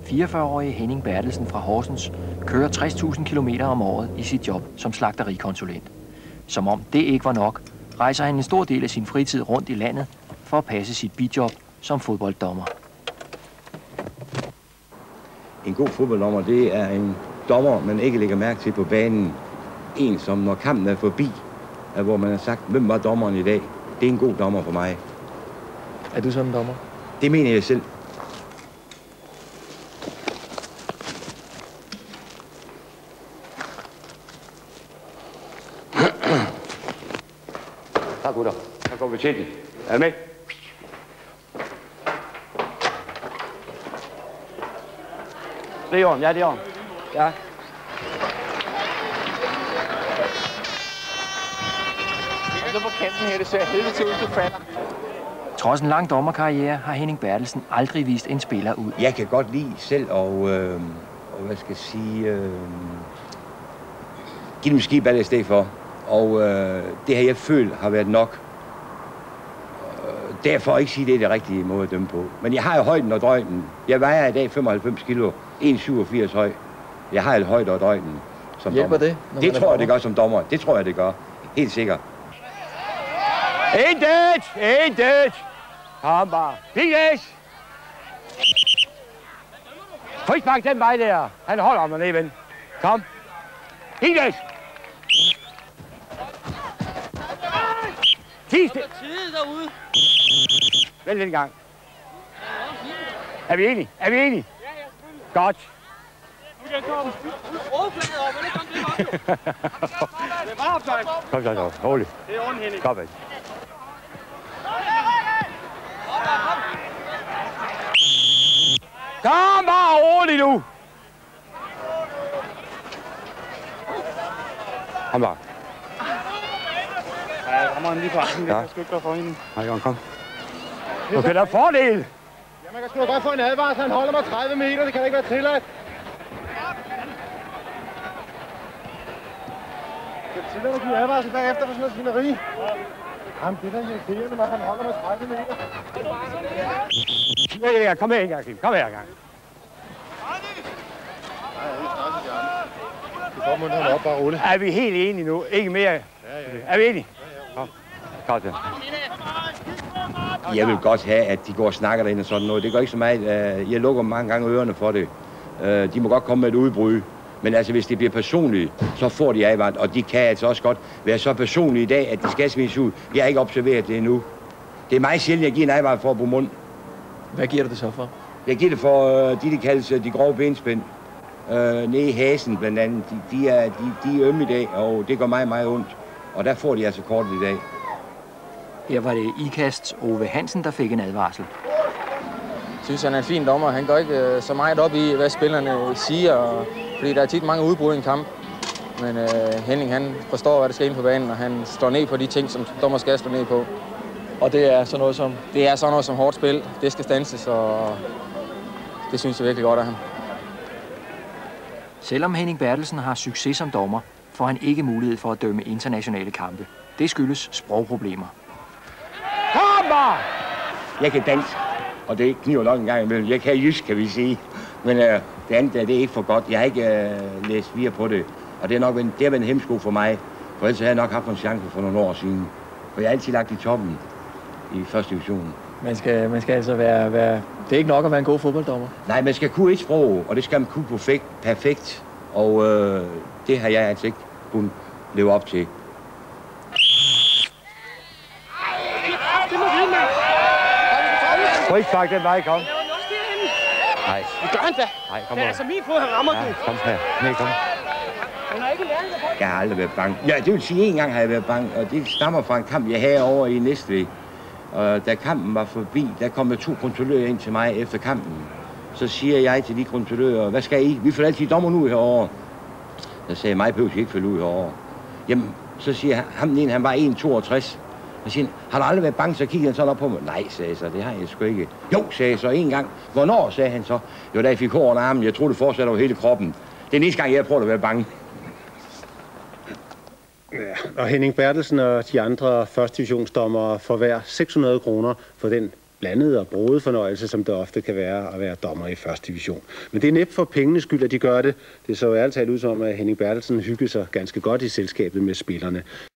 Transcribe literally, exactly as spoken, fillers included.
fireogfyrre-årige Henning Bertelsen fra Horsens kører tres tusind kilometer om året i sit job som slagterikonsulent. Som om det ikke var nok, rejser han en stor del af sin fritid rundt i landet for at passe sit bijob som fodbolddommer. En god fodbolddommer, det er en dommer, man ikke lægger mærke til på banen. En, som når kampen er forbi, hvor man har sagt, hvem var dommeren i dag? Det er en god dommer for mig. Er du sådan en dommer? Det mener jeg selv. Så gutter, så går vi til den. Er du med? Det er on, ja, det er on. Ja. Så på kanten her, det ser helvede til ud, du falder. Trods en lang dommerkarriere har Henning Bertelsen aldrig vist en spiller ud. Jeg kan godt lide selv og, øh, og hvad skal jeg sige, øh, give dem skiballer i stedet for. Og øh, det her, jeg føler, har været nok. Øh, derfor ikke sige, det er det rigtige måde at dømme på. Men jeg har jo højden og drøjden. Jeg vejer i dag femoghalvfems kilo, en komma syvogfirs høj. Jeg har et højde og drøjden som Hjælper dommer. det? Det tror jeg, det gør som dommer. Det tror jeg, det gør. Helt sikkert. Intet! Intet! Kom bare. Pigges! Frispark den vej der. Han holder om dernede, ven. Kom. Pigges! Tiste! Vent lidt en gang. Er vi enige? Er vi enige? Godt. Kom så, så. Rolig. Det er ordentligt, Henning. Kom væk. Kom bare roligt nu. Kom bare. Ja, jeg rammer han lige på armen. Det Ja. kan sgu ikke være for hende. Nej, Jørgen, kom. Okay, der er fordel. Ja, man kan sgu godt få en advarsel. Han holder mig tredive meter. Det kan ikke være tilladt. Det er tilladt at give advarsel bagefter for sådan noget svineri. Jamen, det der irriterende, når han holder mig tredive meter. Ja, ja, kom her en gang, Kim. Kom her en gang. Du får munden op, bare roligt. Er vi helt enige nu? Ikke mere? Ja, ja. Er vi enige? Kom. Kom så. Jeg vil godt have, at de går og snakker derinde og sådan noget. Det går ikke så meget. Jeg lukker mange gange ørerne for det. De må godt komme med et udbrud. Men altså, hvis det bliver personligt, så får de advaret. Og de kan altså også godt være så personlige i dag, at de skal smides ud. Jeg har ikke observeret det endnu. Det er meget sjældent, jeg giver en advaret for at bruge mund. Hvad giver du det så for? Jeg giver det for uh, de, der kaldes de grove benspænd. Uh, nede i hasen blandt andet. De, de, er, de, de er ømme i dag, og det gør mig meget ondt. Og der får de altså kortet i dag. Her var det Ikasts Ove Hansen, der fik en advarsel. Jeg synes, han er en fin dommer. Han går ikke øh, så meget op i, hvad spillerne siger, og, fordi der er tit mange udbrud i en kamp. Men øh, Henning, han forstår, hvad der skal ind på banen, og han står ned på de ting, som dommer skal stå ned på. Og det er sådan noget som? Det er sådan noget som hårdt spil. Det skal standses, og det synes jeg virkelig godt af ham. Selvom Henning Bertelsen har succes som dommer, får han ikke mulighed for at dømme internationale kampe. Det skyldes sprogproblemer. Kom bare! Jeg kan dansk, og det kniver nok en gang imellem. Jeg kan jysk, kan vi sige. Men øh, det andet, det er ikke for godt. Jeg har ikke øh, læst videre på det. Og det, er nok en, det har været en hemsko for mig. For ellers havde jeg nok haft en chance for nogle år siden. For jeg har altid lagt i toppen i første division. Man skal, man skal altså være, være... Det er ikke nok at være en god fodbolddommer. Nej, man skal kunne et sprog, og det skal man kunne perfekt. perfekt. Og øh, det har jeg altså ikke kunnet leve op til. Frispark den vej, kom. Nej. Det gør han da. Nej, kom Det er altså min fod, han rammer den. Kom her. Nej, kom. Han har ikke lært det på. Jeg har aldrig været bange. Ja, det vil sige, en gang har jeg været bange, og det stammer fra en kamp, jeg havde over i Næstved. Og da kampen var forbi, der kom der to kontrollører ind til mig efter kampen. Så siger jeg til de kontrollører, hvad skal I? Vi får altid dommer ud herovre. Så sagde jeg, mig behøver I ikke følge ud herovre. Jamen, så siger han, ham den ene, han var en komma toogtres. Så siger han, har du aldrig været bange? Så kigger han sådan op på mig. Nej, sagde jeg så, det har jeg sgu ikke. Jo, sagde jeg så en gang. Hvornår, sagde han så. Jo, da jeg fik hår under armen, jeg troede, det fortsatte over hele kroppen. Det er næste gang, jeg prøver at være bange. Ja, og Henning Bertelsen og de andre første divisionsdommere får hver seks hundrede kroner for den blandet og broget fornøjelse, som det ofte kan være at være dommer i første division. Men det er næppe for pengenes skyld, at de gør det. Det så jo ærligt talt ud som, at Henning Bertelsen hyggede sig ganske godt i selskabet med spillerne.